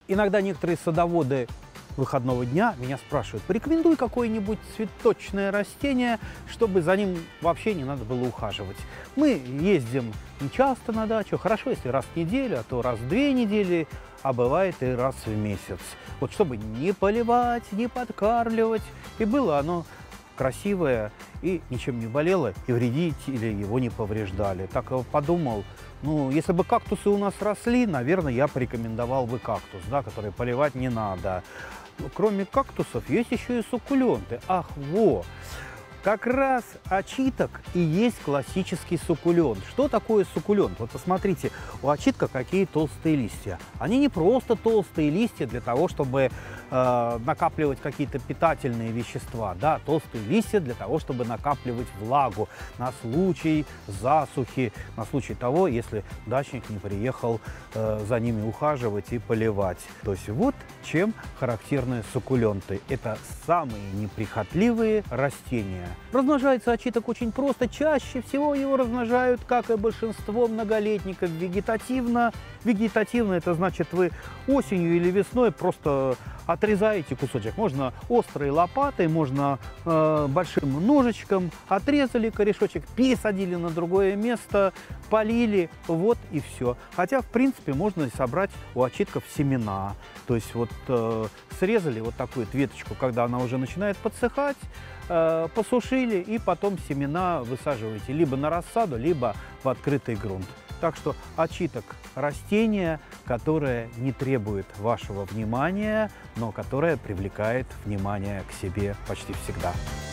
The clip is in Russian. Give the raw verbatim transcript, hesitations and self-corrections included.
Иногда некоторые садоводы выходного дня меня спрашивают: порекомендуй какое-нибудь цветочное растение, чтобы за ним вообще не надо было ухаживать. Мы ездим не часто на дачу, хорошо, если раз в неделю, а то раз в две недели, а бывает и раз в месяц. Вот чтобы не поливать, не подкармливать, и было оно красивое, и ничем не болело, и вредители его не повреждали. Так я подумал, ну, если бы кактусы у нас росли, наверное, я порекомендовал бы кактус, да, который поливать не надо. Кроме кактусов есть еще и суккуленты. Ах, во! Как раз очиток и есть классический суккулент. Что такое суккулент? Вот посмотрите, у очитка какие толстые листья. Они не просто толстые листья для того, чтобы э, накапливать какие-то питательные вещества. Да, толстые листья для того, чтобы накапливать влагу на случай засухи, на случай того, если дачник не приехал э, за ними ухаживать и поливать. То есть вот чем характерны суккуленты. Это самые неприхотливые растения. Размножается очиток очень просто. Чаще всего его размножают, как и большинство многолетников, вегетативно. Вегетативно – это значит, вы осенью или весной просто отрезаете кусочек. Можно острой лопатой, можно э, большим ножичком. Отрезали корешочек, пересадили на другое место, полили, вот и все. Хотя, в принципе, можно собрать у очитков семена. То есть вот э, срезали вот такую вот веточку, когда она уже начинает подсыхать, э, посушили, и потом семена высаживаете либо на рассаду, либо в открытый грунт. Так что очиток – растение, которое не требует вашего внимания, но которое привлекает внимание к себе почти всегда.